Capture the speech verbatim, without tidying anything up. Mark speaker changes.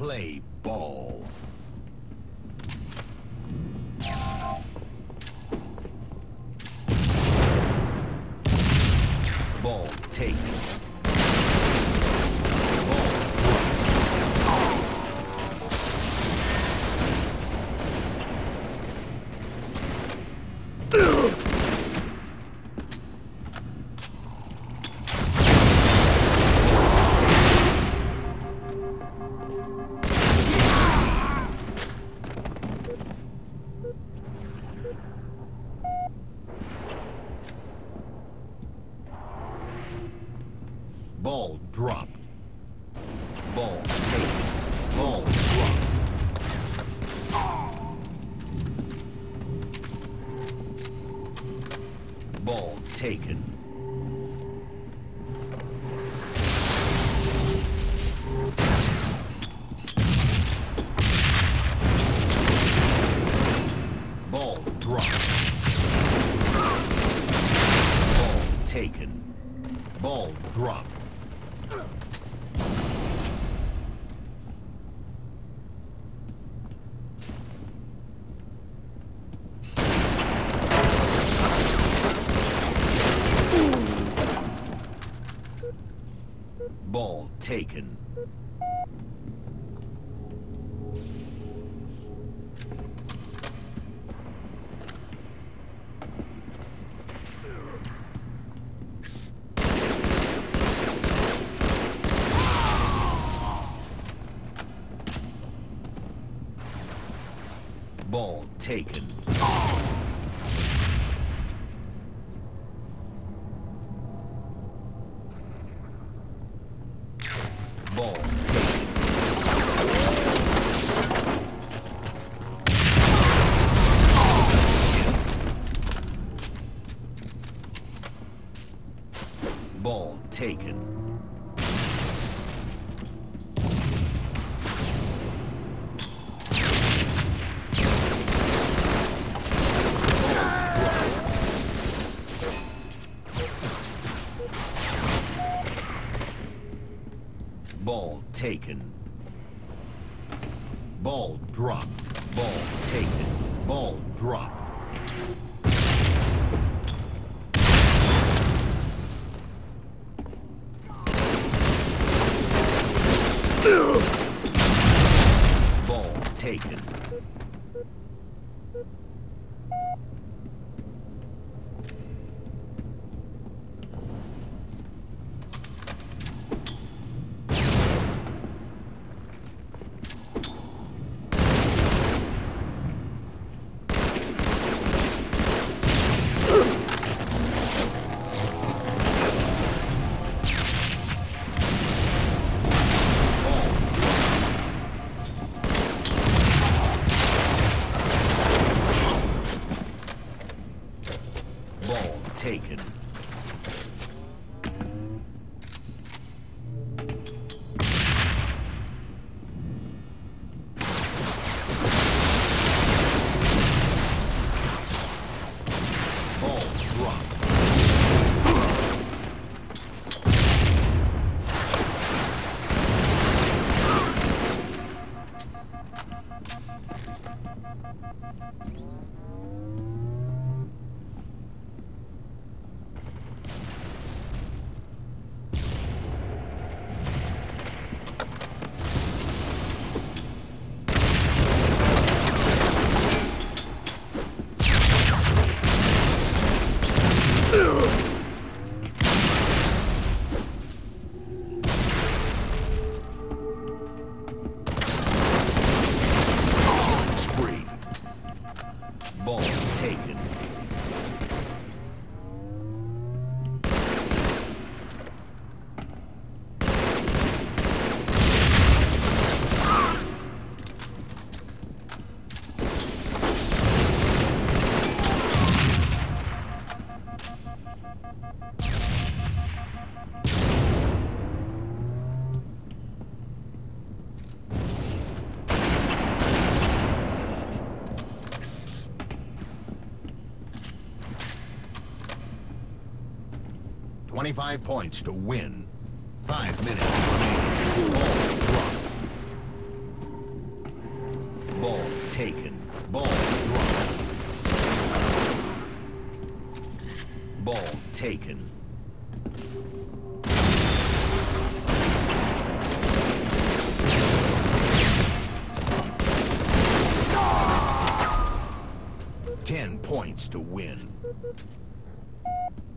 Speaker 1: Play ball. Ball taken. Ball dropped. Ball taken. Ball dropped. Ball taken. Ball dropped. Ball taken. Ball dropped. Ball taken. Ball taken. Ball taken. Ball taken. Ball taken. Ball dropped. Ball taken. Ball dropped. Ball taken. Ball taken. Ball dropped. Spree. Ball taken. Twenty-five points to win. Five minutes remaining. Ball dropped. Ball taken. Ten points to win.